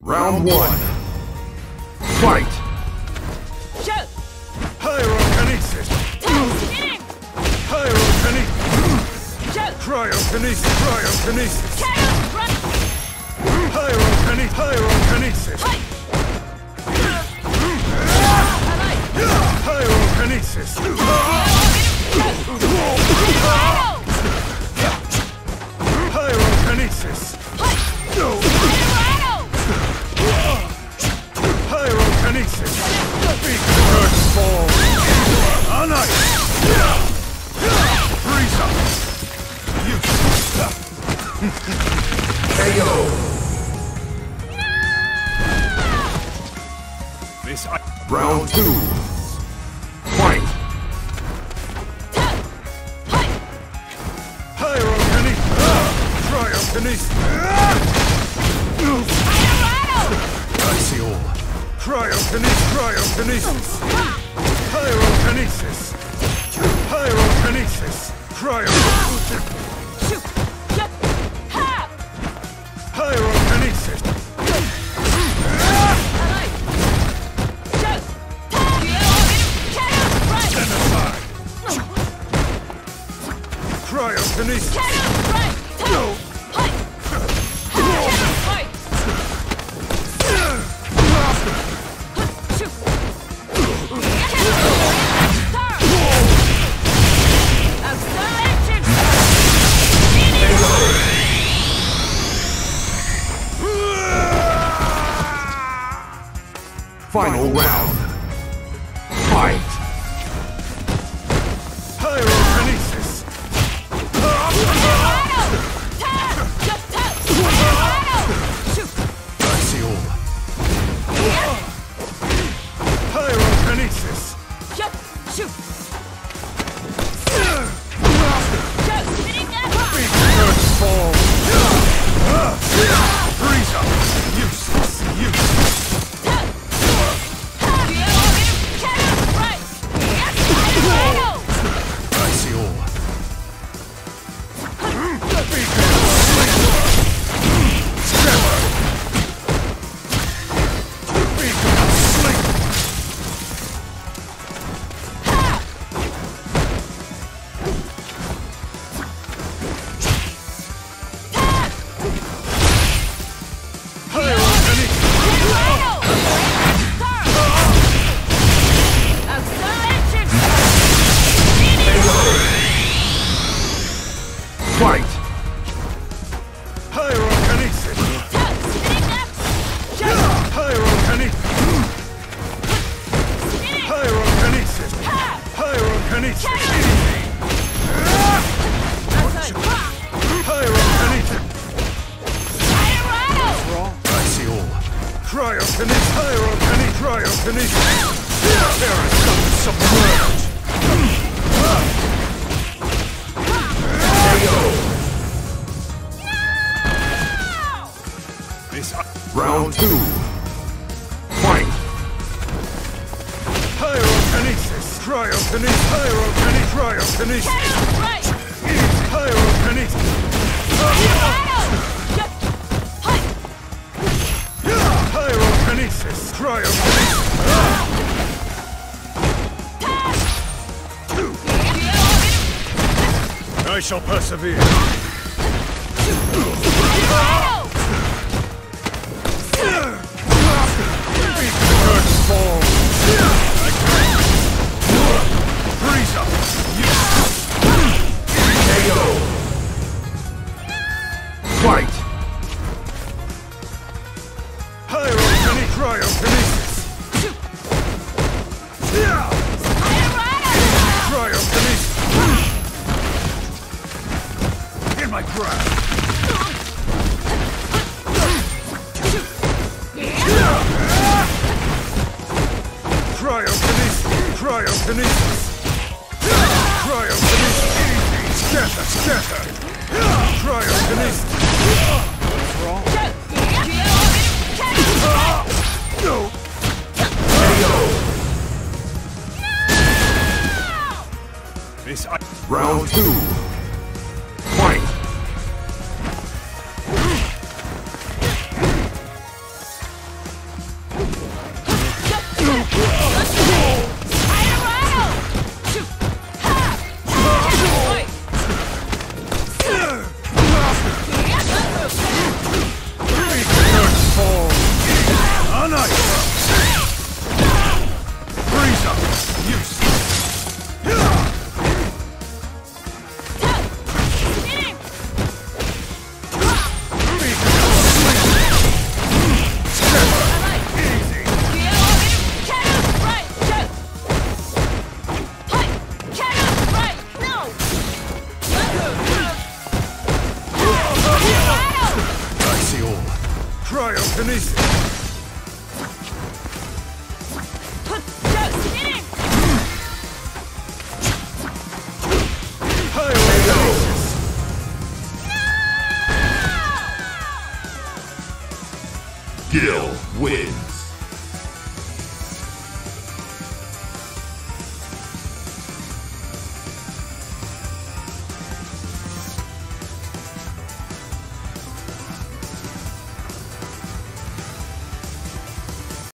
Round one. Fight! Shoot! Pyrokinesis! Spinning! Pyrokinesis! Shoot! Cryokinesis! Cryokinesis! Chaos run! Pyrokinesis! Pyrokinesis! Pyrokinesis! Pyrokinesis! Big hurt fall! On ice! Freeze up! You KO! This Round two. Fight! Pyrokinesis! Cryokinesis! I see all. Cryokinesis! Pyrokinesis! Pyrokinesis! Cryokinesis! Pyrokinesis! Genocide! Cryokinesis! No! Final round. Fight! Pyrokinesis! I see all. Pyrokinesis! Big hurt fall! Freeze up! Useless! Useless! I see all. Big Scatter! Big sleep! Fight! Pyrokinesis! Pyrokinesis! Pyrokinesis! Pyrokinesis! Pyrokinesis! I see all. Cryokinesis! Pyrokinesis! Cryokinesis! There is something submerged! This Round two. Fight! Pyrokinesis! Cryokinesis! Pyrokinesis! Cryokinesis! Pyrokinesis! Pyrokinesis! Cryokinesis! I shall persevere. Big hurt fall. Freeze up. KO! Fight! Pyrokinesis! Cryokinesis! Cryokinesis! In my grasp! Cryokinesis! Cryokinesis! Cryokinesis! Scatter! Scatter! Cryokinesis! What's wrong? No! KO! This Round two. Fight! Joe, spinning! Gill wins.